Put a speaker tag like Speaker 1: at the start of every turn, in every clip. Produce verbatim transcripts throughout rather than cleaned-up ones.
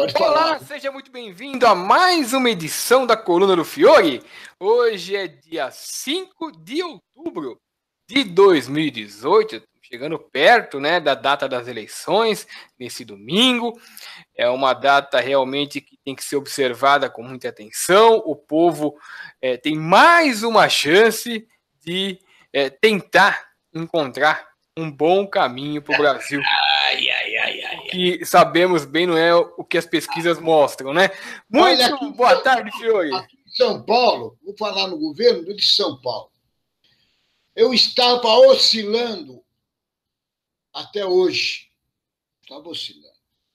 Speaker 1: Pode falar.
Speaker 2: Olá, seja muito bem-vindo a mais uma edição da Coluna do Fiore. Hoje é dia cinco de outubro de dois mil e dezoito, chegando perto, né, da data das eleições, nesse domingo. É uma data realmente que tem que ser observada com muita atenção. O povo é, tem mais uma chance de é, tentar encontrar um bom caminho para o Brasil.
Speaker 1: Ai, ai, ai, ai.
Speaker 2: Que sabemos bem, não é o que as pesquisas mostram, né? Muito
Speaker 1: Olha,
Speaker 2: boa tarde, Fiore.
Speaker 1: Aqui em São Paulo, vou falar no governo de São Paulo. Eu estava oscilando até hoje. Estava oscilando.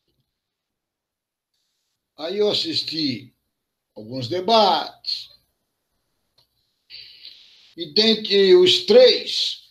Speaker 1: Aí eu assisti alguns debates. E dentre os três,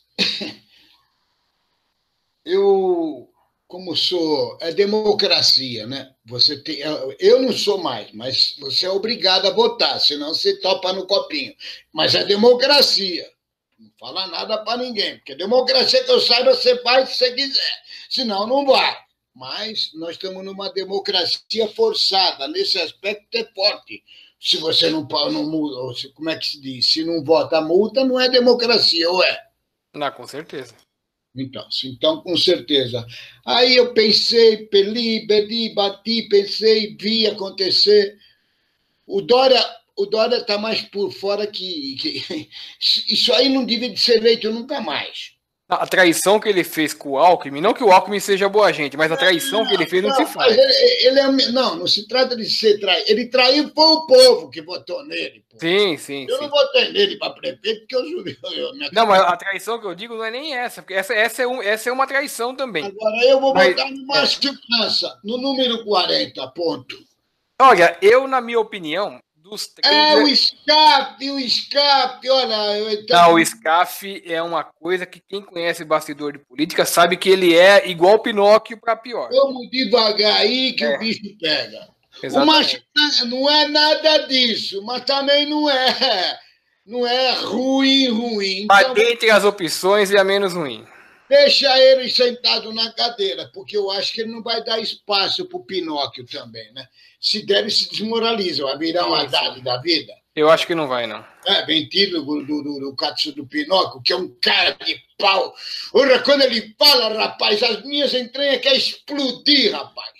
Speaker 1: eu, como sou, é democracia, né? Você tem, eu não sou mais, mas você é obrigado a votar, senão você topa no copinho. Mas é democracia. Não fala nada para ninguém, porque democracia que eu saiba, você vai se você quiser, senão não vai. Mas nós estamos numa democracia forçada, nesse aspecto é forte. Se você não, não muda, como é que se diz? Se não vota multa, não é democracia, ou é?
Speaker 2: Não, com certeza.
Speaker 1: Então, então, com certeza. Aí eu pensei, peli, bedi, bati, pensei, vi acontecer. O Dória o Dória está mais por fora que, que... Isso aí não devia de ser feito nunca mais.
Speaker 2: A traição que ele fez com o Alckmin, não que o Alckmin seja boa gente, mas a traição não, que ele fez não, não se faz.
Speaker 1: Ele, ele é, não, não se trata de ser traído. Ele traiu foi o povo que votou nele. Pô.
Speaker 2: Sim, sim.
Speaker 1: Eu
Speaker 2: sim.
Speaker 1: não votei nele para prefeito porque eu subi. Eu,
Speaker 2: não, mas a traição que eu digo não é nem essa, porque essa, essa, é, um, essa é uma traição também.
Speaker 1: Agora eu vou mas, votar no Márcio França, no número quarenta, ponto.
Speaker 2: Olha, eu, na minha opinião, dos três.
Speaker 1: É, o escape, o escape, olha. Eu
Speaker 2: então... Não, o escape é uma coisa que quem conhece bastidor de política sabe que ele é igual Pinóquio para pior.
Speaker 1: Vamos devagar aí que é. o bicho pega. Exatamente. O Márcio não é nada disso, mas também não é, não é ruim, ruim.
Speaker 2: Mas então, dentre as opções é a menos ruim.
Speaker 1: Deixa ele sentado na cadeira, porque eu acho que ele não vai dar espaço para o Pinóquio também, né? Se der, ele se desmoraliza, vai virar uma Haddad da vida.
Speaker 2: Eu acho que não vai, não.
Speaker 1: É, bem tiro do, do, do, do Katsu do Pinóquio, que é um cara de pau. Ora, quando ele fala, rapaz, as minhas entranhas querem explodir, rapaz.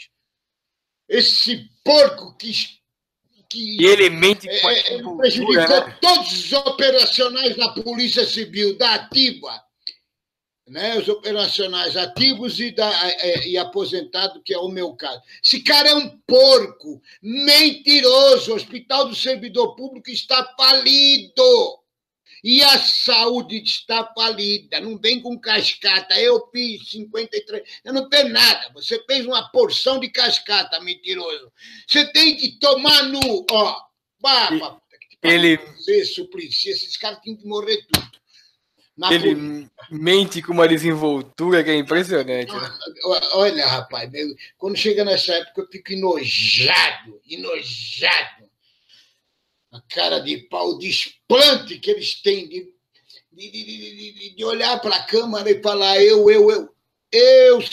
Speaker 1: Esse porco que... que
Speaker 2: e ele mente com a
Speaker 1: é, ele prejudicou
Speaker 2: né?
Speaker 1: todos os operacionais da Polícia Civil, da ativa. Né, os operacionais ativos e, da, e, e aposentado, que é o meu caso. Esse cara é um porco, mentiroso. O Hospital do Servidor Público está falido. E a saúde está falida. Não vem com cascata. Eu fiz cinquenta e três. Eu não tenho nada. Você fez uma porção de cascata, mentiroso. Você tem que tomar no... Ó, baba,
Speaker 2: ele...
Speaker 1: Você, Suplicy, esses caras têm que morrer tudo.
Speaker 2: Na ele política. Mente com uma desenvoltura que é impressionante. Né?
Speaker 1: Olha, rapaz, quando chega nessa época eu fico enojado, enojado. A cara de pau desplante que eles têm de, de, de, de, de olhar para a Câmara e falar eu, eu, eu, eu...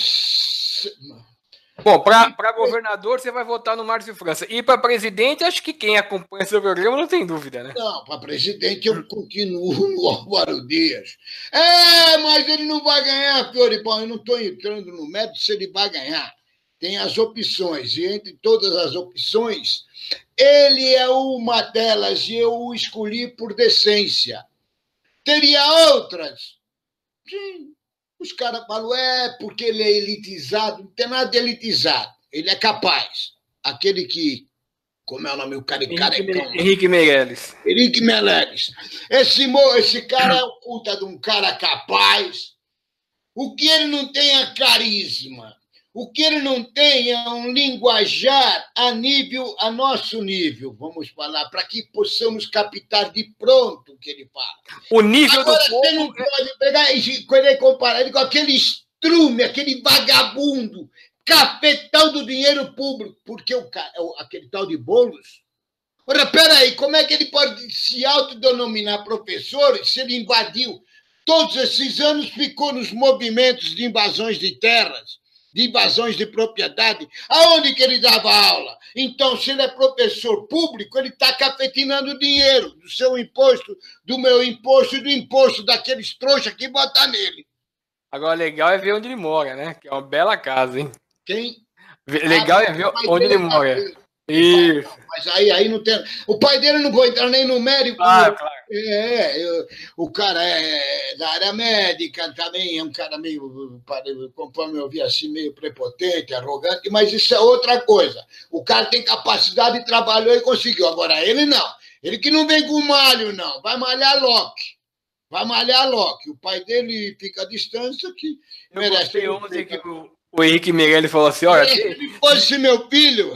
Speaker 2: Bom, para governador, você vai votar no Márcio França. E para presidente, acho que quem acompanha seu programa não tem dúvida, né?
Speaker 1: Não, para presidente eu continuo no Álvaro Dias. É, mas ele não vai ganhar, Fioripão. Eu não estou entrando no mérito se ele vai ganhar. Tem as opções, e entre todas as opções, ele é uma delas, e eu o escolhi por decência. Teria outras? Sim. Os caras falam, é, porque ele é elitizado. Não tem nada de elitizado. Ele é capaz. Aquele que... Como é o nome? O cara de carecão.
Speaker 2: Henrique Meirelles.
Speaker 1: Henrique Meirelles. Esse, esse cara é um puta de um cara capaz. O que ele não tem é carisma. O que ele não tem é um linguajar a nível, a nosso nível, vamos falar, para que possamos captar de pronto o que ele fala.
Speaker 2: O nível
Speaker 1: Agora,
Speaker 2: do povo...
Speaker 1: você não pode pegar e querer comparar ele com aquele estrume, aquele vagabundo, cafetão do dinheiro público, porque o, aquele tal de Boulos... Ora, peraí, como é que ele pode se autodenominar professor se ele invadiu todos esses anos, ficou nos movimentos de invasões de terras, de invasões de propriedade? Aonde que ele dava aula? Então, se ele é professor público, ele está cafetinando dinheiro do seu imposto, do meu imposto e do imposto daqueles trouxas que botam nele.
Speaker 2: Agora, legal é ver onde ele mora, né? Que é uma bela casa, hein?
Speaker 1: Quem?
Speaker 2: Legal ah, é ver onde ele mora.
Speaker 1: Isso. Pai, mas aí, aí não tem. O pai dele não vou entrar nem no médico.
Speaker 2: Claro, claro.
Speaker 1: É, eu, o cara é da área médica também, é um cara meio, conforme eu vi assim, meio prepotente, arrogante, mas isso é outra coisa. O cara tem capacidade, trabalhou e conseguiu. Agora, ele não. Ele que não vem com malho, não. Vai malhar Loki. Vai malhar Loki. O pai dele fica à distância que
Speaker 2: eu merece. Eu ontem que o, o Henrique Meirelles falou assim, olha...
Speaker 1: Se ele fosse meu filho...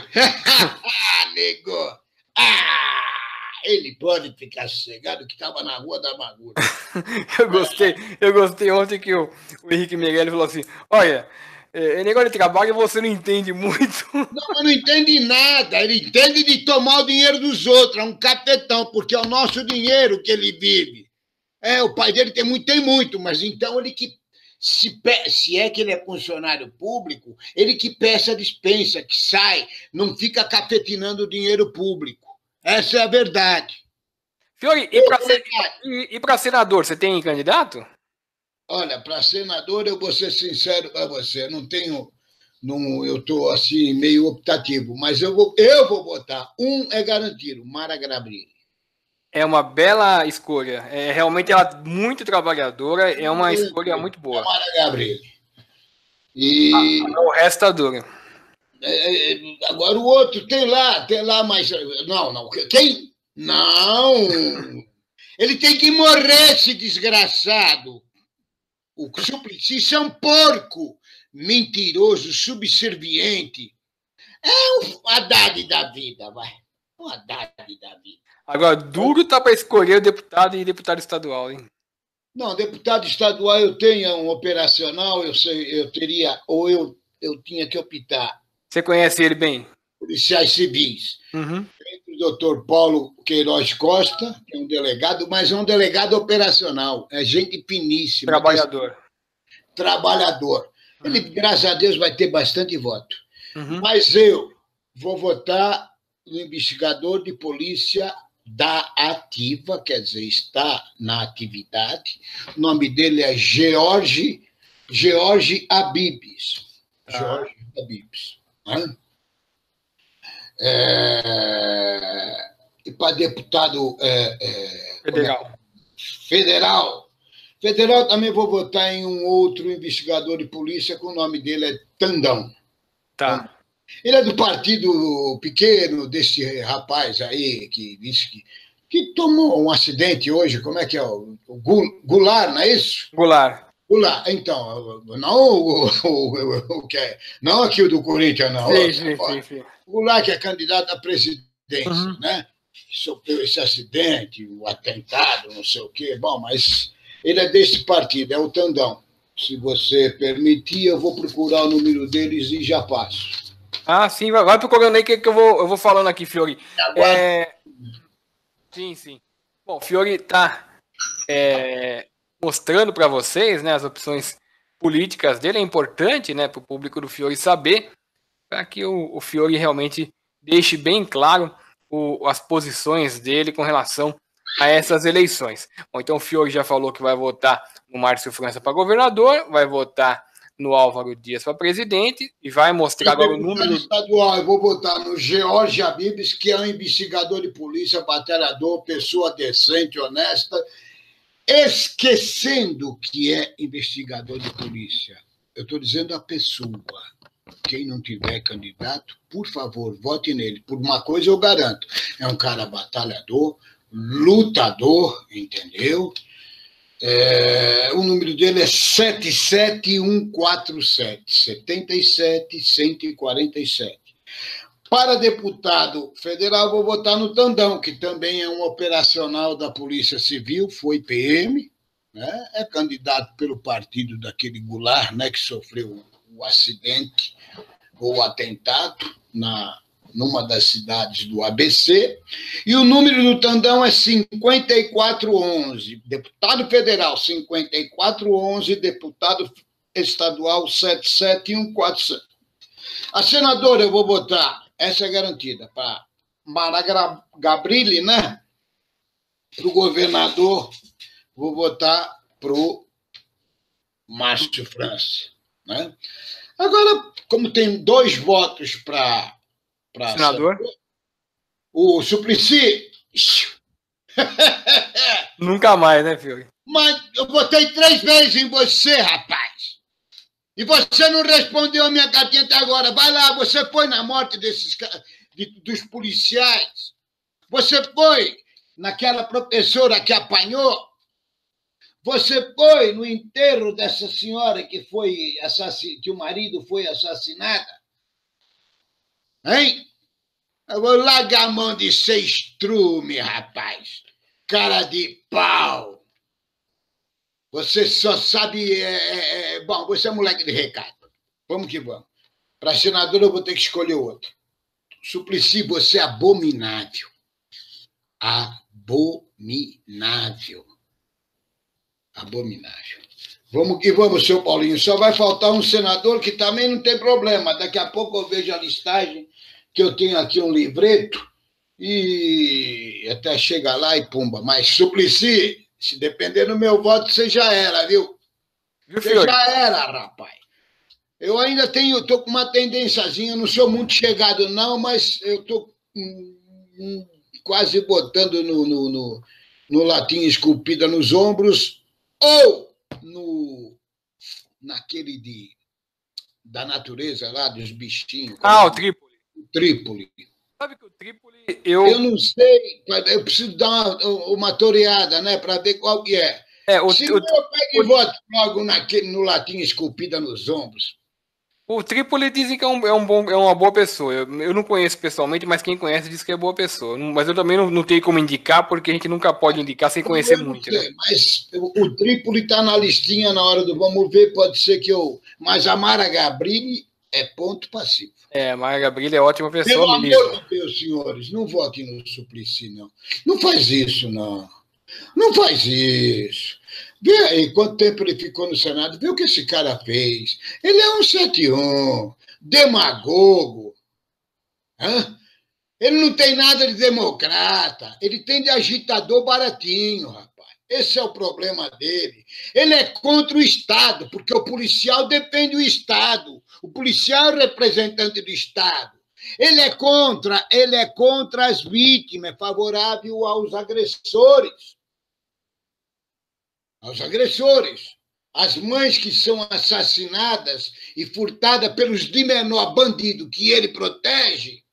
Speaker 1: Nego! Ah, ele pode ficar sossegado que estava na Rua da Amargura.
Speaker 2: eu gostei, eu gostei ontem que o, o Henrique Meirelles falou assim, olha, é negócio de trabalho você não entende muito.
Speaker 1: Não, mas não entende nada, ele entende de tomar o dinheiro dos outros, é um capetão, porque é o nosso dinheiro que ele vive. É, o pai dele tem muito, tem muito, mas então ele que, se, se é que ele é funcionário público, ele que peça dispensa, que sai, não fica cafetinando o dinheiro público. Essa é a verdade.
Speaker 2: Fiore, e para ser, e, e senador, você tem candidato?
Speaker 1: Olha, para senador, eu vou ser sincero para você, não tenho, não, eu estou assim, meio optativo, mas eu vou, eu vou votar. Um é garantido, Mara Gabrilli.
Speaker 2: É uma bela escolha. É realmente ela muito trabalhadora, é uma escolha muito boa.
Speaker 1: Mara Gabrilli. E
Speaker 2: ah, o resto tá duro.
Speaker 1: É, agora o outro tem lá, tem lá, mas não, não. Quem? Não. Ele tem que morrer, esse desgraçado. O Suplicy é um porco, mentiroso, subserviente. É um Haddad da vida, vai. Um Haddad da vida.
Speaker 2: Agora, duro tá para escolher o deputado e deputado estadual, hein?
Speaker 1: Não, deputado estadual eu tenho um operacional, eu sei, eu teria, ou eu, eu tinha que optar.
Speaker 2: Você conhece ele bem?
Speaker 1: Policiais civis.
Speaker 2: Uhum.
Speaker 1: O doutor Paulo Queiroz Costa, que é um delegado, mas é um delegado operacional, é gente finíssima.
Speaker 2: Trabalhador.
Speaker 1: Trabalhador. Ele, uhum. graças a Deus, vai ter bastante voto.
Speaker 2: Uhum.
Speaker 1: Mas eu vou votar no investigador de polícia da ativa, quer dizer, está na atividade. O nome dele é George, George Abibes. Ah. George Abibes. Né? É... E para deputado é, é...
Speaker 2: federal.
Speaker 1: Federal. Federal também vou votar em um outro investigador de polícia, que o nome dele é Tandão.
Speaker 2: Tá.
Speaker 1: Ele é do partido pequeno desse rapaz aí que disse que, que tomou um acidente hoje. Como é que é? O, o Goulart, não é isso?
Speaker 2: Goulart.
Speaker 1: Goulart. Então, não o, o, o, o que é, não aqui o do Corinthians, não.
Speaker 2: Sim, sim, sim, sim.
Speaker 1: O Goulart que é candidato à presidência,
Speaker 2: uhum.
Speaker 1: né? Sofreu esse acidente, o atentado, não sei o quê. Bom, mas ele é desse partido, é o Tandão. Se você permitir, eu vou procurar o número deles e já passo.
Speaker 2: Ah, sim, vai, vai procurando aí que, que eu, vou, eu vou falando aqui, Fiore. É... Sim, sim. Bom, o Fiore está é, mostrando para vocês, né, as opções políticas dele. É importante, né, para o público do Fiore saber, para que o, o Fiore realmente deixe bem claro o, as posições dele com relação a essas eleições. Bom, então o Fiore já falou que vai votar no Márcio França para governador, vai votar no Álvaro Dias para presidente e vai mostrar agora o número...
Speaker 1: estadual, eu vou votar no George Abibes, que é um investigador de polícia, batalhador, pessoa decente, honesta, esquecendo que é investigador de polícia. Eu estou dizendo a pessoa. Quem não tiver candidato, por favor, vote nele. Por uma coisa eu garanto, é um cara batalhador, lutador, entendeu? É, o número dele é sete sete um quatro sete, setenta e sete, cento e quarenta e sete. Para deputado federal, vou votar no Tandão, que também é um operacional da Polícia Civil, foi P M, né? É candidato pelo partido daquele Goulart, né, que sofreu o acidente ou atentado na... numa das cidades do A B C, e o número do Tandão é cinquenta e quatro onze, deputado federal cinquenta e quatro onze, deputado estadual sete sete um quatro sete. A senadora eu vou botar essa é garantida. Para Mara Gabrilli, né? Para o governador, vou votar para o Márcio França. Né? Agora, como tem dois votos para
Speaker 2: senador,
Speaker 1: senador, o Suplicy.
Speaker 2: Nunca mais, né, Fiore?
Speaker 1: Mas eu votei três vezes em você, rapaz. E você não respondeu a minha cartinha até agora. Vai lá, você foi na morte desses de, dos policiais. Você foi naquela professora que apanhou. Você foi no enterro dessa senhora que foi assassin... que o marido foi assassinado. Hein? Eu vou largar a mão de ser estrume, rapaz. Cara de pau. Você só sabe... É, é, é... Bom, você é moleque de recado. Vamos que vamos. Para senador eu vou ter que escolher outro. Suplicy, você é abominável. Abominável. Abominável. Vamos que vamos, seu Paulinho. Só vai faltar um senador que também não tem problema. Daqui a pouco eu vejo a listagem, que eu tenho aqui um livreto, e até chega lá e pumba. Mas, Suplicy, se depender do meu voto, você já era, viu? Você já era, rapaz. Eu ainda tenho, estou com uma tendênciazinha, não sou muito chegado, não, mas eu estou hum, hum, quase botando no, no, no, no latim esculpida nos ombros, ou no, naquele de, da natureza lá, dos bichinhos.
Speaker 2: Ah, o Trípoli.
Speaker 1: O Trípoli.
Speaker 2: Sabe que o Trípoli... Eu,
Speaker 1: eu não sei, eu preciso dar uma, uma toreada, né, para ver qual que é.
Speaker 2: é o,
Speaker 1: Se
Speaker 2: o,
Speaker 1: não, eu pego e voto logo naquele, no latim esculpida nos ombros.
Speaker 2: O Trípoli dizem que é, um, é, um bom, é uma boa pessoa. Eu, eu não conheço pessoalmente, mas quem conhece diz que é boa pessoa. Mas eu também não, não tenho como indicar, porque a gente nunca pode indicar sem conhecer muito.
Speaker 1: Sei,
Speaker 2: né?
Speaker 1: Mas o, o Trípoli está na listinha na hora do vamos ver, pode ser que eu... Mas a Mara Gabrilli é ponto passivo.
Speaker 2: É, a Mara Gabrilli é ótima pessoa
Speaker 1: Pelo
Speaker 2: mesmo.
Speaker 1: amor de Deus, senhores, não votem no Suplicy, não. Não faz isso, não. Não faz isso. Vê aí quanto tempo ele ficou no Senado, vê o que esse cara fez. Ele é um sete e um, demagogo. Hã? Ele não tem nada de democrata, ele tem de agitador baratinho, rapaz. Esse é o problema dele. Ele é contra o Estado, porque o policial depende do Estado. O policial é representante do Estado. Ele é contra, ele é contra as vítimas, é favorável aos agressores. Aos agressores. As mães que são assassinadas e furtadas pelos de menor bandido que ele protege,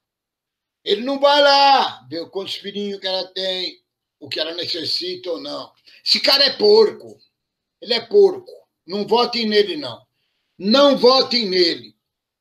Speaker 1: ele não vai lá ver quantos filhinhos que ela tem, o que ela necessita ou não. Esse cara é porco. Ele é porco. Não votem nele, não. Não votem nele.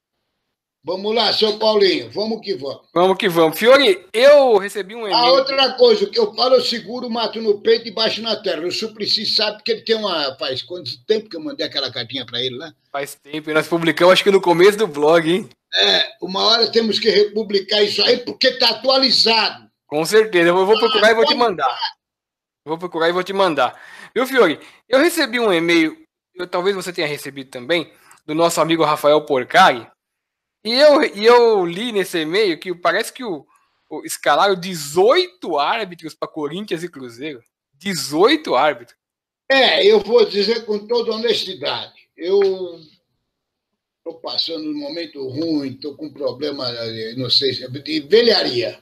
Speaker 1: Vamos lá, seu Paulinho. Vamos que vamos.
Speaker 2: Vamos que vamos. Fiore, eu recebi um e-mail...
Speaker 1: A outra coisa, o que eu falo, eu seguro, mato no peito e baixo na terra. O Suplicy sabe que ele tem uma... Faz quanto tempo que eu mandei aquela cartinha para ele lá?
Speaker 2: Faz tempo. E nós publicamos, acho que no começo do blog, hein?
Speaker 1: É, uma hora temos que republicar isso aí, porque está atualizado.
Speaker 2: Com certeza. Eu vou procurar ah, e vou te mandar. Vou procurar e vou te mandar. Viu, Fiore? Eu recebi um e-mail, eu, talvez você tenha recebido também, do nosso amigo Rafael Porcari. E eu, e eu li nesse e-mail que parece que o, o escalaram dezoito árbitros para Corinthians e Cruzeiro. dezoito árbitros.
Speaker 1: É, eu vou dizer com toda honestidade. Eu estou passando um momento ruim, estou com problema, não sei, de velharia.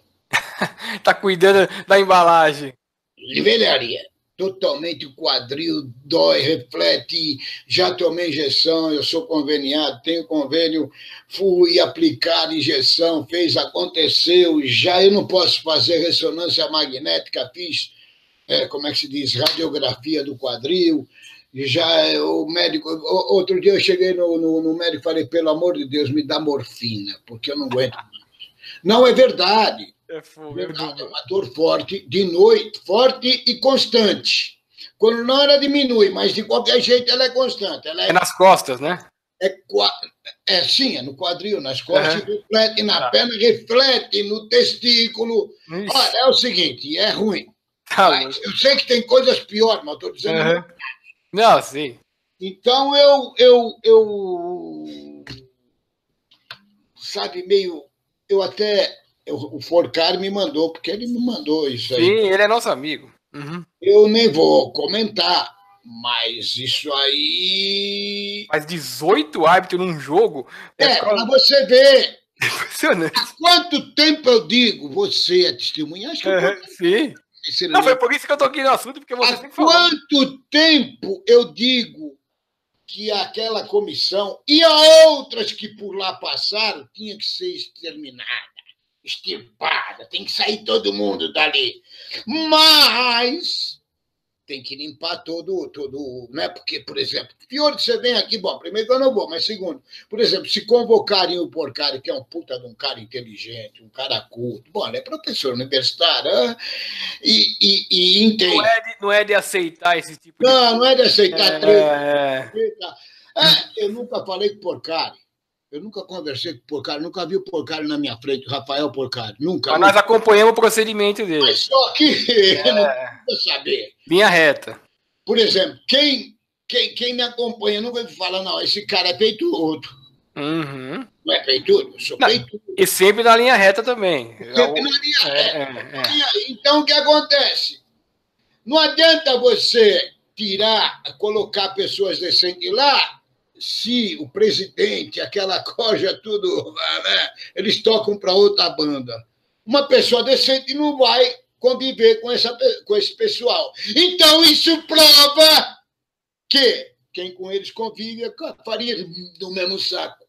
Speaker 2: Tá cuidando da embalagem.
Speaker 1: De velharia. Totalmente o quadril dói, reflete, já tomei injeção, eu sou conveniado, tenho convênio, fui aplicar injeção, fez, aconteceu, já eu não posso fazer ressonância magnética, fiz, é, como é que se diz, radiografia do quadril, já o médico, outro dia eu cheguei no, no, no médico e falei, pelo amor de Deus, me dá morfina, porque eu não aguento mais. Não é verdade. É fogo, é uma dor forte, de noite, forte e constante. Quando não, ela diminui, mas de qualquer jeito ela é constante. Ela é,
Speaker 2: é nas costas, né?
Speaker 1: É, é sim, é no quadril, nas costas, uhum. Reflete na tá. Perna, reflete no testículo. Isso. Olha, é o seguinte, é ruim. Tá, mas eu sei que tem coisas piores, mas estou dizendo...
Speaker 2: Uhum. Não, sim.
Speaker 1: Então eu, eu, eu... Sabe, meio... eu até... Eu, o Forcari me mandou, porque ele me mandou isso aí.
Speaker 2: Sim, ele é nosso amigo. Uhum.
Speaker 1: Eu nem vou comentar, mas isso aí...
Speaker 2: Mas dezoito árbitros num jogo...
Speaker 1: É, é para você ver.
Speaker 2: Impressionante.
Speaker 1: Há quanto tempo eu digo, você é testemunha? Acho que eu
Speaker 2: Uhum, sim. Não, foi por isso que eu toquei no assunto, porque você
Speaker 1: Há
Speaker 2: sempre falou.
Speaker 1: quanto tempo eu digo que aquela comissão e a outras que por lá passaram tinha que ser exterminada, extirpada, tem que sair todo mundo dali. Mas tem que limpar todo, todo, né? Porque, por exemplo, Fiore, você vem aqui, bom, primeiro que eu não vou, mas segundo, por exemplo, se convocarem o Porcari, que é um puta de um cara inteligente, um cara culto, bom, ele é professor universitário, né? e, e, e entende.
Speaker 2: Não é, de, não é de aceitar esse tipo
Speaker 1: de...
Speaker 2: Não,
Speaker 1: não é de aceitar
Speaker 2: é...
Speaker 1: treta. treta. É, eu nunca falei com o Porcari. Eu nunca conversei com o Porcari, nunca vi o Porcari na minha frente, o Rafael Porcari, nunca.
Speaker 2: Mas
Speaker 1: nunca.
Speaker 2: nós acompanhamos o procedimento dele.
Speaker 1: Mas só que é. eu não preciso saber.
Speaker 2: Linha reta.
Speaker 1: Por exemplo, quem, quem, quem me acompanha nunca me fala, não, esse cara é peitudo.
Speaker 2: Uhum.
Speaker 1: Não é peitudo? Eu sou não, peitudo.
Speaker 2: E sempre na linha reta também.
Speaker 1: Sempre na linha reta. É, é, é. Então, o que acontece? Não adianta você tirar, colocar pessoas decentes lá, se o presidente, aquela coja, tudo, né, eles tocam para outra banda. Uma pessoa decente não vai conviver com, essa, com esse pessoal. Então, isso prova que quem com eles convive faria do mesmo saco.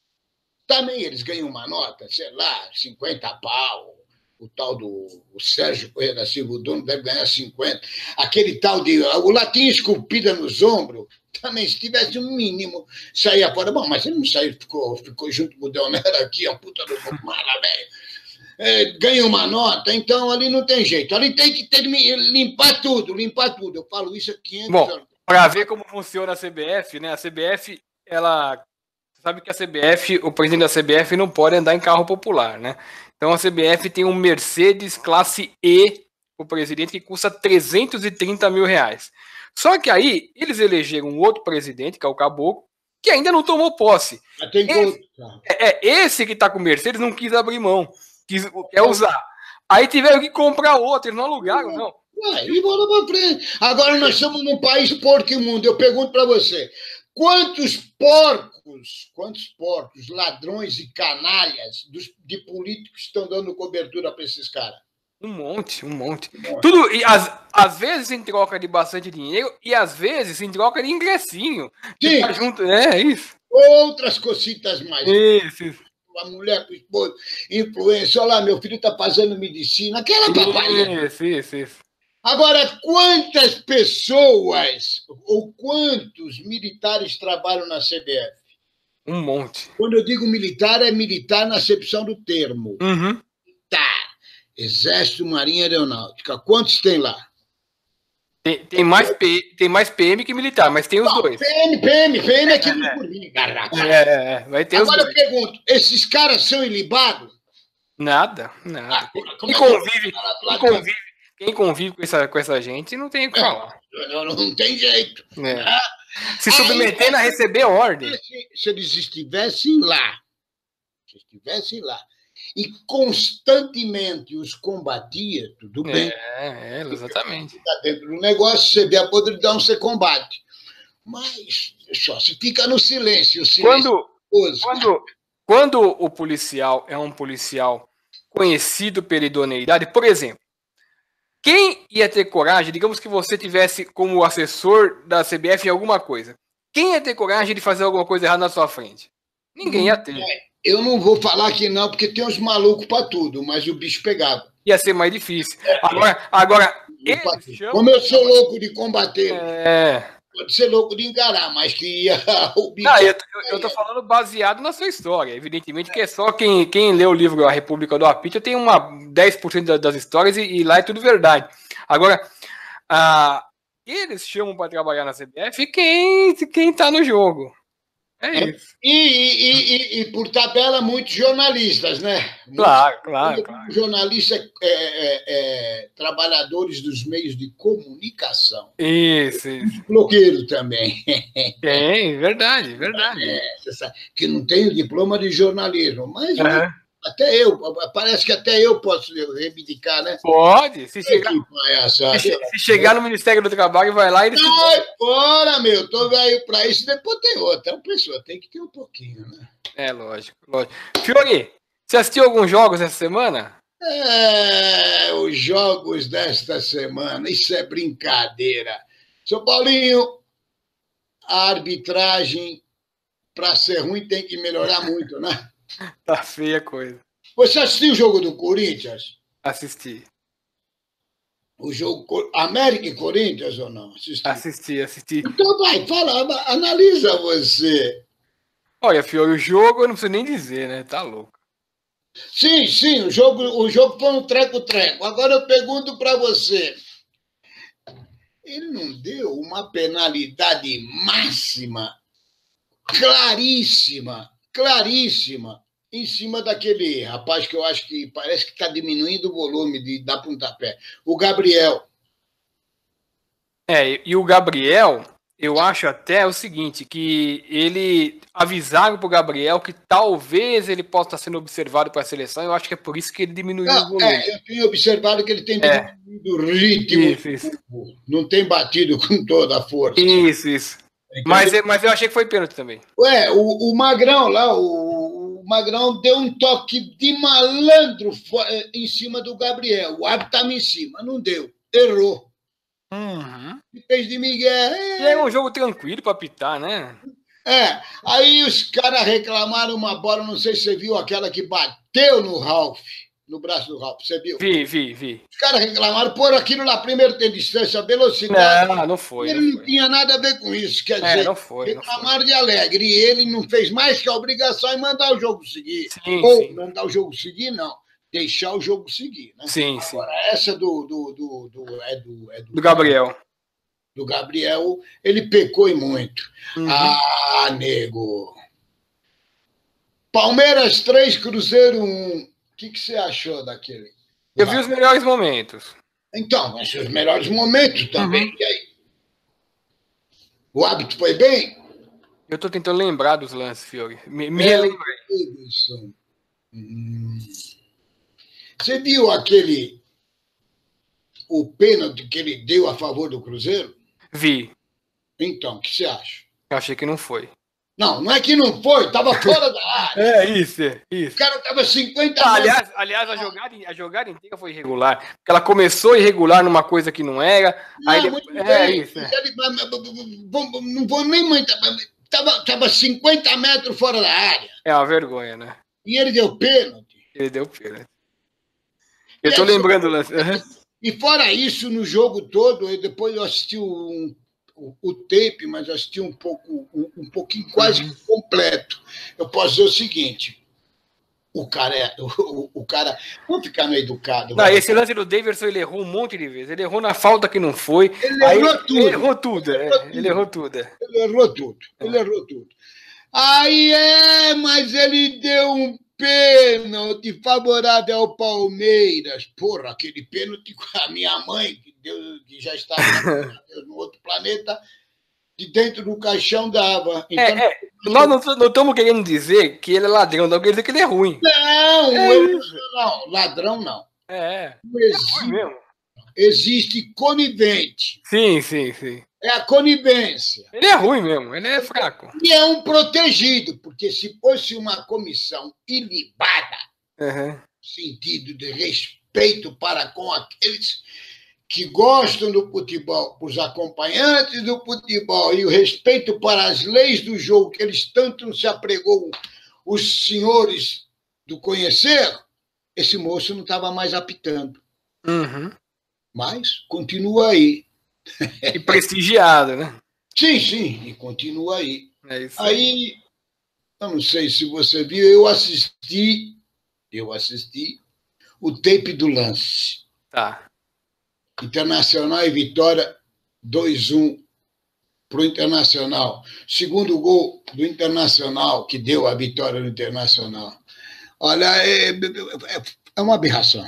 Speaker 1: Também eles ganham uma nota, sei lá, cinquenta pau. O tal do o Sérgio Corrêa da Silva, o dono, deve ganhar cinquenta. Aquele tal de... O latim esculpida nos ombros, também, se tivesse um mínimo, saía fora. Bom, mas ele não saiu, ficou, ficou junto com o Delnero aqui, a puta do mala, velho. É, ganha uma nota, então ali não tem jeito. Ali tem que ter, limpar tudo, limpar tudo. Eu falo isso aqui.
Speaker 2: Bom, para ver como funciona a C B F, né? A C B F, ela... Sabe que a C B F, o presidente da C B F não pode andar em carro popular, né? Então a C B F tem um Mercedes classe E, o presidente, que custa trezentos e trinta mil reais. Só que aí eles elegeram um outro presidente, que é o Caboclo, que ainda não tomou posse.
Speaker 1: Tem
Speaker 2: esse, é, é, esse que tá com o Mercedes não quis abrir mão, quis, quer usar. Aí tiveram que comprar outro, eles não alugaram, não.
Speaker 1: Ué, e bora pra frente. Agora nós estamos num país porco imundo. Eu pergunto para você, quantos porcos, quantos porcos, ladrões e canalhas dos, de políticos estão dando cobertura para esses caras?
Speaker 2: Um monte, um monte. Um monte. Tudo, e às, às vezes em troca de bastante dinheiro e às vezes em troca de ingressinho.
Speaker 1: Sim.
Speaker 2: Tá junto, é isso.
Speaker 1: Outras cositas mais.
Speaker 2: Isso, isso.
Speaker 1: A mulher com o esposo, influência, olha lá, meu filho está fazendo medicina, aquela papai.
Speaker 2: Isso, isso, isso.
Speaker 1: Agora, quantas pessoas ou quantos militares trabalham na C B F?
Speaker 2: Um monte.
Speaker 1: Quando eu digo militar, é militar na acepção do termo.
Speaker 2: Uhum.
Speaker 1: Militar. Exército, Marinha, Aeronáutica. Quantos tem lá?
Speaker 2: Tem, tem, mais P, tem mais P M que militar, mas tem os
Speaker 1: Não,
Speaker 2: dois.
Speaker 1: P M, P M, P M é que não por mim, garrafa.
Speaker 2: É, vai ter
Speaker 1: Agora
Speaker 2: os
Speaker 1: eu pergunto, esses caras são ilibados?
Speaker 2: Nada, nada.
Speaker 1: Ah,
Speaker 2: quem, é convive, quem, convive, quem convive com essa, com essa gente não tem o que falar.
Speaker 1: Não, não, não tem jeito.
Speaker 2: É. Ah, se submetendo a receber ordem.
Speaker 1: Se, se eles estivessem lá, se estivessem lá, e constantemente os combatia, tudo bem.
Speaker 2: É, é exatamente.
Speaker 1: Está dentro do negócio, você vê a podridão, você combate. Mas só se fica no silêncio. O silêncio
Speaker 2: quando, quando, quando o policial é um policial conhecido pela idoneidade, por exemplo, quem ia ter coragem, digamos que você tivesse como assessor da C B F em alguma coisa, quem ia ter coragem de fazer alguma coisa errada na sua frente? Ninguém ia ter.
Speaker 1: É. Eu não vou falar que não, porque tem uns malucos para tudo, mas o bicho pegava.
Speaker 2: Ia ser mais difícil. Agora, agora
Speaker 1: como eu sou louco de combater,
Speaker 2: é...
Speaker 1: pode ser louco de encarar, mas que ia o bicho...
Speaker 2: Não, eu, eu tô falando baseado na sua história. Evidentemente que é só quem, quem lê o livro A República do Apito tem uma dez por cento das histórias e, e lá é tudo verdade. Agora, ah, eles chamam para trabalhar na C B F quem, quem tá no jogo. É isso.
Speaker 1: E, e, e, e, por tabela, muitos jornalistas, né?
Speaker 2: Claro, muitos, claro, claro.
Speaker 1: Jornalistas, é, é, é, trabalhadores dos meios de comunicação.
Speaker 2: Isso, isso.
Speaker 1: Bloqueiro também.
Speaker 2: Tem, verdade, verdade.
Speaker 1: É, você sabe, que não tem o diploma de jornalismo, mas uhum. Até eu, parece que até eu posso reivindicar, né?
Speaker 2: Pode. Se chegar,
Speaker 1: palhaçada,
Speaker 2: se, se chegar no Ministério do Trabalho, vai lá e eles.
Speaker 1: Ai, fora, meu, tô velho pra isso, depois tem outra. Uma pessoa tem que ter um pouquinho, né?
Speaker 2: É, lógico, lógico. Fiori, você assistiu alguns jogos essa semana?
Speaker 1: É, os jogos desta semana, isso é brincadeira. São Paulinho, a arbitragem, para ser ruim, tem que melhorar muito, né?
Speaker 2: Tá feia a coisa.
Speaker 1: Você assistiu o jogo do Corinthians?
Speaker 2: Assisti.
Speaker 1: O jogo América e Corinthians ou não?
Speaker 2: Assisti, assisti. assisti.
Speaker 1: Então vai, fala, analisa você.
Speaker 2: Olha, Fiori, o jogo eu não preciso nem dizer, né? Tá louco.
Speaker 1: Sim, sim, o jogo, o jogo foi um treco-treco. Agora eu pergunto para você. Ele não deu uma penalidade máxima, claríssima, claríssima, em cima daquele rapaz que eu acho que parece que está diminuindo o volume de dar pontapé. O Gabriel.
Speaker 2: É, e o Gabriel, eu acho até o seguinte, que ele avisaram pro Gabriel que talvez ele possa estar sendo observado para a seleção, eu acho que é por isso que ele diminuiu não, o volume.
Speaker 1: É, eu tenho observado que ele tem diminuído o ritmo,
Speaker 2: isso, isso.
Speaker 1: Não tem batido com toda a força.
Speaker 2: Isso, isso. Então, mas, ele... mas eu achei que foi pênalti também.
Speaker 1: Ué, o, o Magrão lá, o, o Magrão deu um toque de malandro em cima do Gabriel. O árbitro estava em cima, não deu, errou.
Speaker 2: Uhum.
Speaker 1: Fez de Miguel. É...
Speaker 2: E é um jogo tranquilo para pitar, né?
Speaker 1: É, aí os caras reclamaram uma bola, não sei se você viu aquela que bateu no Ralf, no braço do Ralf, você viu?
Speaker 2: Vi, vi, vi.
Speaker 1: Os caras reclamaram, por aquilo lá, primeiro tem distância, velocidade.
Speaker 2: Não, não foi.
Speaker 1: Ele
Speaker 2: não,
Speaker 1: não
Speaker 2: foi.
Speaker 1: tinha nada a ver com isso, quer
Speaker 2: é,
Speaker 1: dizer,
Speaker 2: não foi,
Speaker 1: reclamaram
Speaker 2: não foi.
Speaker 1: de alegre, e ele não fez mais que a obrigação em mandar o jogo seguir.
Speaker 2: Sim,
Speaker 1: Ou
Speaker 2: sim.
Speaker 1: mandar o jogo seguir, não. Deixar o jogo seguir, né?
Speaker 2: Sim, sim.
Speaker 1: Agora, essa do, do, do, do, é do, é do,
Speaker 2: do Gabriel.
Speaker 1: Do Gabriel, ele pecou e muito.
Speaker 2: Uhum.
Speaker 1: Ah, nego. Palmeiras três, Cruzeiro um. O que, que você achou daquele?
Speaker 2: Eu vi os melhores momentos.
Speaker 1: Então, esses melhores momentos também.
Speaker 2: Uhum.
Speaker 1: E aí? O hábito foi bem?
Speaker 2: Eu tô tentando lembrar dos lances, Fiori. Me, me
Speaker 1: é,
Speaker 2: relembra
Speaker 1: aí. Hum. Você viu aquele... o pênalti que ele deu a favor do Cruzeiro?
Speaker 2: Vi.
Speaker 1: Então, o que você acha?
Speaker 2: Eu achei que não foi.
Speaker 1: Não, não é que não foi, estava fora da área.
Speaker 2: É, isso, é, isso.
Speaker 1: O cara estava cinquenta
Speaker 2: ah, aliás, aliás a, jogada, a jogada inteira foi irregular. Porque ela começou irregular numa coisa que não era.
Speaker 1: Não,
Speaker 2: aí
Speaker 1: muito
Speaker 2: é,
Speaker 1: bem.
Speaker 2: Isso, é.
Speaker 1: Não vou nem muito. Estava cinquenta metros fora da área.
Speaker 2: É uma vergonha, né?
Speaker 1: E ele deu pênalti.
Speaker 2: Ele deu pênalti. Eu estou lembrando o lance. Uhum.
Speaker 1: E fora isso, no jogo todo, eu depois eu assisti um, o, o tape, mas eu assisti um pouco, um, um pouquinho quase uhum. completo. Eu posso dizer o seguinte: o cara é. O, o cara. Vamos ficar no educado.
Speaker 2: Não, esse lance do Davidson, ele errou um monte de vezes. Ele errou na falta que não foi.
Speaker 1: Ele
Speaker 2: aí,
Speaker 1: errou tudo.
Speaker 2: Ele errou tudo, ele errou, é. tudo. Ele errou tudo. É.
Speaker 1: Ele errou tudo. É. Ele errou tudo. Aí é, mas ele deu um pênalti favorável ao Palmeiras. Porra, aquele pênalti com a minha mãe, que, deu, que já estava no outro planeta, de dentro do caixão dava. Então,
Speaker 2: é, é. Nós não estamos querendo dizer que ele é ladrão, não quer dizer que ele é ruim.
Speaker 1: Não,
Speaker 2: é
Speaker 1: eu, não, ladrão não.
Speaker 2: É,
Speaker 1: não existe, é mesmo. Existe conivente.
Speaker 2: Sim, sim, sim.
Speaker 1: É a conivência.
Speaker 2: Ele é ruim mesmo, ele é fraco.
Speaker 1: E é um protegido, porque se fosse uma comissão ilibada,
Speaker 2: uhum.
Speaker 1: no sentido de respeito para com aqueles que gostam do futebol, os acompanhantes do futebol, e o respeito para as leis do jogo, que eles tanto se apregou, os senhores do conhecer, esse moço não estava mais apitando.
Speaker 2: Uhum.
Speaker 1: Mas continua aí.
Speaker 2: E prestigiado, né?
Speaker 1: Sim, sim, e continua aí.
Speaker 2: É isso
Speaker 1: aí. aí, eu não sei se você viu, eu assisti, eu assisti o tape do lance.
Speaker 2: Tá.
Speaker 1: Internacional e Vitória, dois a um para o Internacional. Segundo gol do Internacional, que deu a vitória no Internacional. Olha, é, é uma aberração.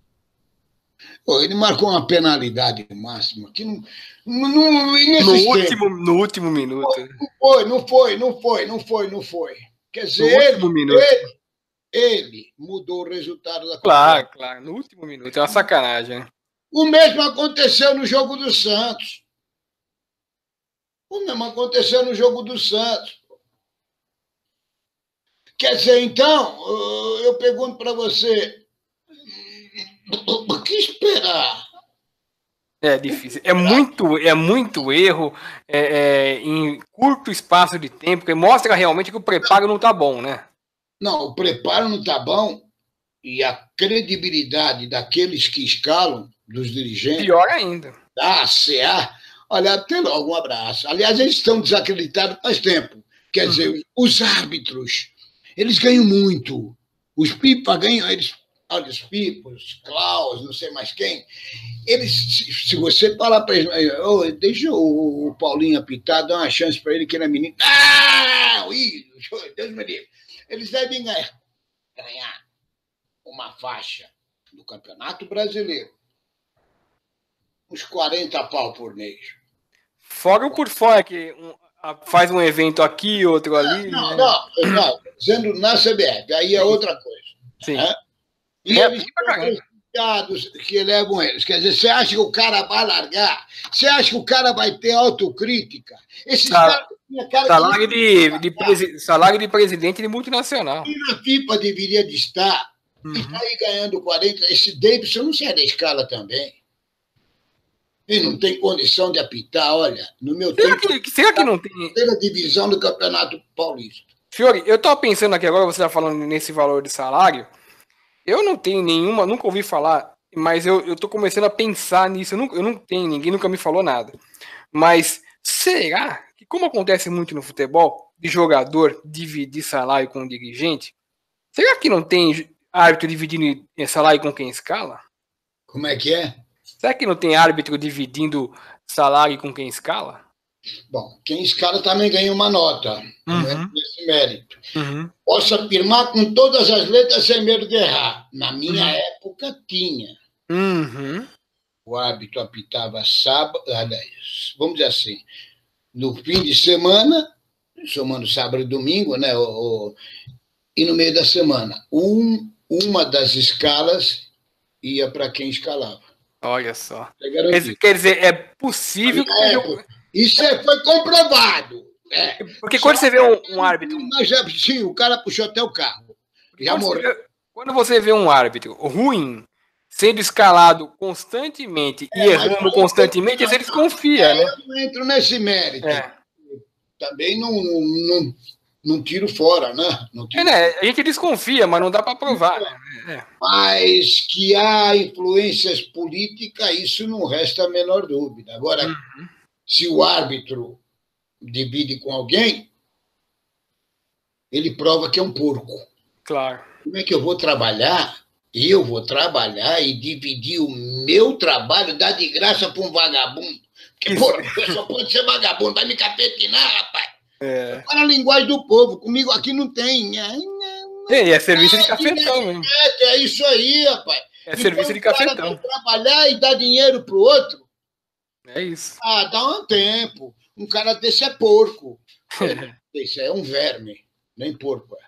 Speaker 1: Ele marcou uma penalidade máxima que não, não,
Speaker 2: no, último, no último minuto.
Speaker 1: Não foi, não foi, não foi, não foi, não foi. Quer dizer,
Speaker 2: no último
Speaker 1: ele,
Speaker 2: minuto.
Speaker 1: ele, Ele mudou o resultado da
Speaker 2: Claro, competição. Claro, no último minuto. É uma sacanagem, né?
Speaker 1: O mesmo aconteceu no jogo do Santos. O mesmo aconteceu no jogo do Santos. Quer dizer, então, eu pergunto para você, o que esperar?
Speaker 2: É difícil. É muito, é muito erro é, é, em curto espaço de tempo, que mostra realmente que o preparo não está bom, né?
Speaker 1: Não, o preparo não está bom e a credibilidade daqueles que escalam, dos dirigentes...
Speaker 2: Pior ainda.
Speaker 1: Da C A, olha, até logo, um abraço. Aliás, eles estão desacreditados faz tempo. Quer dizer, uhum. Os árbitros, eles ganham muito. Os pipa ganham, eles... Olha, os pipos, Klaus, não sei mais quem, eles, se você falar para eles, oh, deixa o Paulinho apitar, dá uma chance para ele que ele é menino. Ah, Deus me livre. Eles devem ganhar, ganhar uma faixa do Campeonato Brasileiro, uns quarenta pau por mês.
Speaker 2: Fora ou por fora, que um, faz um evento aqui, outro ali.
Speaker 1: Não,
Speaker 2: né?
Speaker 1: não, não, dizendo na C B F, aí é outra coisa.
Speaker 2: Sim.
Speaker 1: Né? E é, eles são que levam eles. Quer dizer, você acha que o cara vai largar? Você acha que o cara vai ter autocrítica? Esses
Speaker 2: Sal...
Speaker 1: caras... Cara
Speaker 2: salário, de, de presi... salário de presidente de multinacional.
Speaker 1: E na pipa deveria de estar. Uhum. E está aí ganhando quarenta. Esse Davidson não sai da escala também. Ele não tem condição de apitar, olha. No meu
Speaker 2: será
Speaker 1: tempo...
Speaker 2: Que, será que não tem...
Speaker 1: Terceira divisão do Campeonato Paulista.
Speaker 2: Fiore, eu estou pensando aqui agora, você está falando nesse valor de salário... Eu não tenho nenhuma, nunca ouvi falar, mas eu, eu tô começando a pensar nisso. Eu não, eu não tenho, ninguém nunca me falou nada. Mas será que, como acontece muito no futebol, de jogador dividir salário com o dirigente, será que não tem árbitro dividindo salário com quem escala?
Speaker 1: Como é que é?
Speaker 2: Será que não tem árbitro dividindo salário com quem escala?
Speaker 1: Bom, quem escala também ganha uma nota,
Speaker 2: uhum.
Speaker 1: Né, nesse mérito.
Speaker 2: Uhum.
Speaker 1: Posso afirmar com todas as letras sem medo de errar. Na minha uhum. época, tinha.
Speaker 2: Uhum.
Speaker 1: O árbitro apitava sábado, aliás, vamos dizer assim, no fim de semana, somando sábado e domingo, né, o, o, e no meio da semana, um, uma das escalas ia para quem escalava.
Speaker 2: Olha só. É quer dizer, é possível que...
Speaker 1: Época, isso foi comprovado. É.
Speaker 2: Porque quando Só você vê um, um árbitro...
Speaker 1: Mas já, sim, o cara puxou até o carro. Já
Speaker 2: quando
Speaker 1: morreu.
Speaker 2: Você vê, quando você vê um árbitro ruim sendo escalado constantemente é, e errando constantemente, você desconfia,
Speaker 1: é,
Speaker 2: né?
Speaker 1: Eu não entro nesse mérito.
Speaker 2: É.
Speaker 1: Também não, não, não tiro fora, né? Não tiro
Speaker 2: é, né? A gente desconfia, mas não dá para provar.
Speaker 1: É. Né? Mas que há influências políticas, isso não resta a menor dúvida. Agora, uhum. se o árbitro divide com alguém, ele prova que é um porco.
Speaker 2: Claro.
Speaker 1: Como é que eu vou trabalhar? Eu vou trabalhar e dividir o meu trabalho, dar de graça para um vagabundo. Porque, porra, só pode ser vagabundo, vai me capetinar, rapaz.
Speaker 2: É.
Speaker 1: Para a linguagem do povo, comigo aqui não tem.
Speaker 2: É, é serviço de cafetão, mesmo.
Speaker 1: É, é isso aí, rapaz.
Speaker 2: É então, serviço de cafetão.
Speaker 1: Trabalhar e dar dinheiro pro outro.
Speaker 2: É isso.
Speaker 1: Ah, dá um tempo. Um cara desse é porco. Esse é um verme, nem porco é.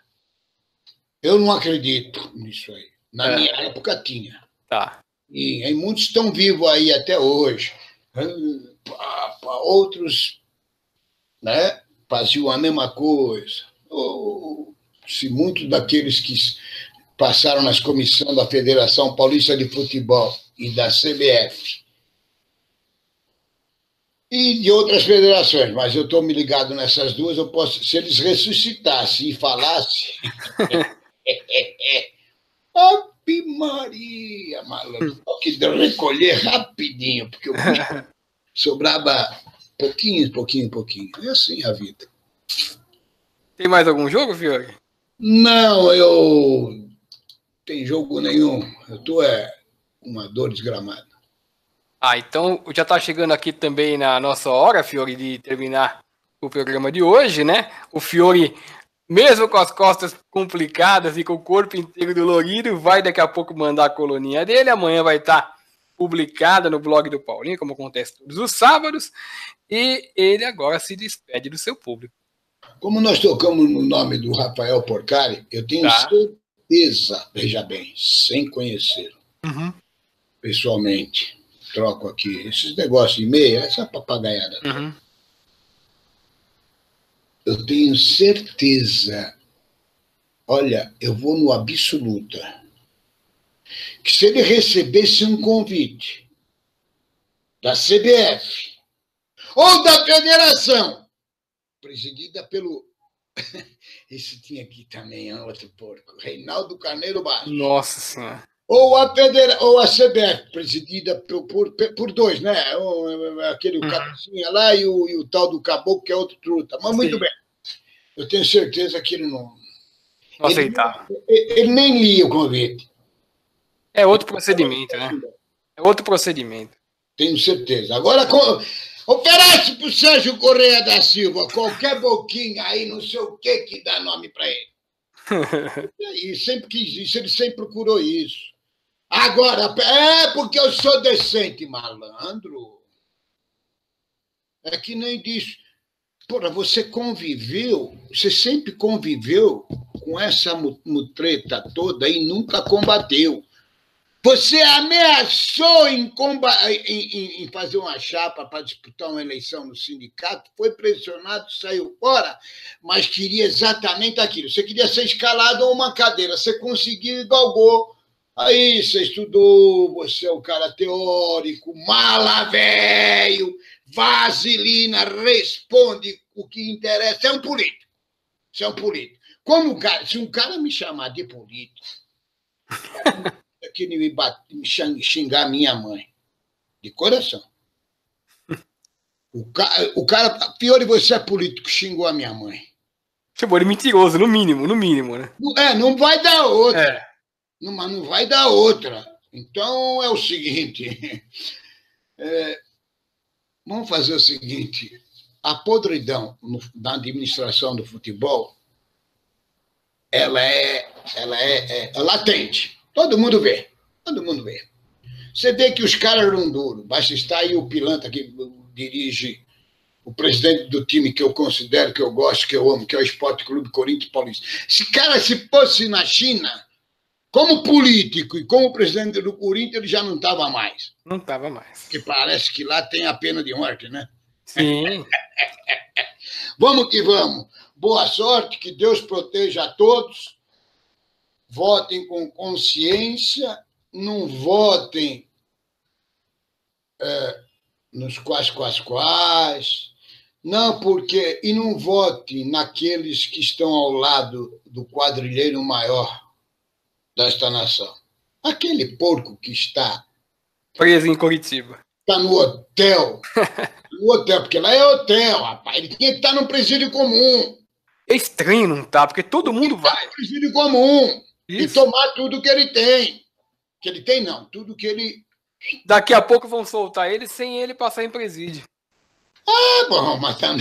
Speaker 1: Eu não acredito nisso aí. Na é. minha época tinha.
Speaker 2: Tá.
Speaker 1: E, e muitos estão vivos aí até hoje. Outros, né, faziam a mesma coisa. Ou, se muitos daqueles que passaram nas comissões da Federação Paulista de Futebol e da C B F e de outras federações, mas eu estou me ligado nessas duas, eu posso, se eles ressuscitassem e falassem... Ave Maria, malandro, que deu recolher rapidinho, porque o bicho sobrava pouquinho, pouquinho, pouquinho. É assim a vida.
Speaker 2: Tem mais algum jogo, Fiore?
Speaker 1: Não, eu... Tem jogo nenhum. Eu estou é, com uma dor desgramada.
Speaker 2: Ah, então já está chegando aqui também na nossa hora, Fiore, de terminar o programa de hoje, né? O Fiore, mesmo com as costas complicadas e com o corpo inteiro dolorido, vai daqui a pouco mandar a coluninha dele. Amanhã vai estar publicada no blog do Paulinho, como acontece todos os sábados. E ele agora se despede do seu público.
Speaker 1: Como nós tocamos no nome do Rafael Porcari, eu tenho
Speaker 2: tá.
Speaker 1: certeza, veja bem, sem conhecer
Speaker 2: Uhum.
Speaker 1: pessoalmente, troco aqui, esses negócios de e-mail, essa papagaiada.
Speaker 2: Uhum.
Speaker 1: Eu tenho certeza, olha, eu vou no absoluta, que se ele recebesse um convite da C B F ou da federação, presidida pelo... Esse tinha aqui também, outro porco, Reinaldo Carneiro Bastos.
Speaker 2: Nossa Senhora.
Speaker 1: Ou a, federa... ou a C B F, presidida por, por, por dois, né? Aquele uhum. cabecinha lá e o, e o tal do caboclo, que é outro truta. Mas muito Sim. bem. Eu tenho certeza que ele não...
Speaker 2: Não aceitava.
Speaker 1: Ele, ele nem lia o convite.
Speaker 2: É outro procedimento, né? É outro procedimento.
Speaker 1: Tenho certeza. Agora, com... oferece para o Sérgio Correia da Silva qualquer boquinha aí, não sei o que, que dá nome para ele. E sempre quis isso, ele sempre procurou isso. Agora, é porque eu sou decente, malandro. É que nem diz... Porra, você conviveu, você sempre conviveu com essa mutreta toda e nunca combateu. Você ameaçou em, em, em fazer uma chapa para disputar uma eleição no sindicato, foi pressionado, saiu fora, mas queria exatamente aquilo. Você queria ser escalado a uma cadeira, você conseguiu e galgou. Aí você estudou, você é o cara teórico, mala velho, vaselina, responde o que interessa. É um político. Você é um político. Como um cara, se um cara me chamar de político, é que ele me, bate, me xingar minha mãe. De coração. O cara, o cara, pior de você é político, xingou a minha mãe.
Speaker 2: Chamou de mentiroso, no mínimo, no mínimo, né?
Speaker 1: É, não vai dar outra.
Speaker 2: É.
Speaker 1: Não, mas não vai dar outra. Então é o seguinte. É, vamos fazer o seguinte. A podridão no, da administração do futebol, ela é, ela é, é, é latente. Todo mundo vê. Todo mundo vê. Você vê que os caras eram duros. Basta estar aí o pilantra que dirige o presidente do time que eu considero, que eu gosto, que eu amo, que é o Esporte Clube Corinthians Paulista. Esse cara, se fosse na China, como político e como presidente do Corinthians, ele já não estava mais.
Speaker 2: Não estava mais.
Speaker 1: Porque parece que lá tem a pena de morte, né?
Speaker 2: Sim.
Speaker 1: Vamos que vamos. Boa sorte, que Deus proteja a todos. Votem com consciência, não votem é, nos quais, quais, quais. Não, porque... E não votem naqueles que estão ao lado do quadrilheiro maior desta nação. Aquele porco que está...
Speaker 2: preso em Curitiba.
Speaker 1: Está no hotel. No hotel, porque lá é hotel, rapaz. Ele tinha que estar no presídio comum.
Speaker 2: É estranho, não tá? Porque todo mundo vai.
Speaker 1: No presídio comum.
Speaker 2: Isso.
Speaker 1: E tomar tudo que ele tem. Que ele tem, não. Tudo que ele...
Speaker 2: Daqui a pouco vão soltar ele sem ele passar em presídio.
Speaker 1: Ah, bom, mas também...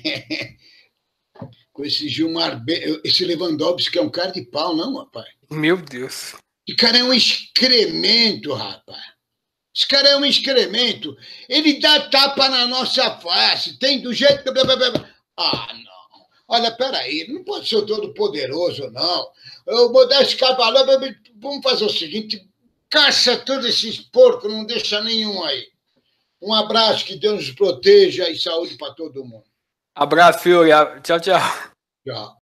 Speaker 1: Com esse Gilmar... Esse Lewandowski, que é um cara de pau, não, rapaz?
Speaker 2: Meu Deus.
Speaker 1: Esse cara é um excremento, rapaz. Esse cara é um excremento. Ele dá tapa na nossa face. Tem do jeito... Ah, não. Olha, peraí. Ele não pode ser todo poderoso, não. Eu vou dar esse cavalo... Vamos fazer o seguinte. Caça todos esses porcos. Não deixa nenhum aí. Um abraço. Que Deus nos proteja e saúde para todo mundo.
Speaker 2: Abraço, Fiore. Tchau, tchau.
Speaker 1: Tchau.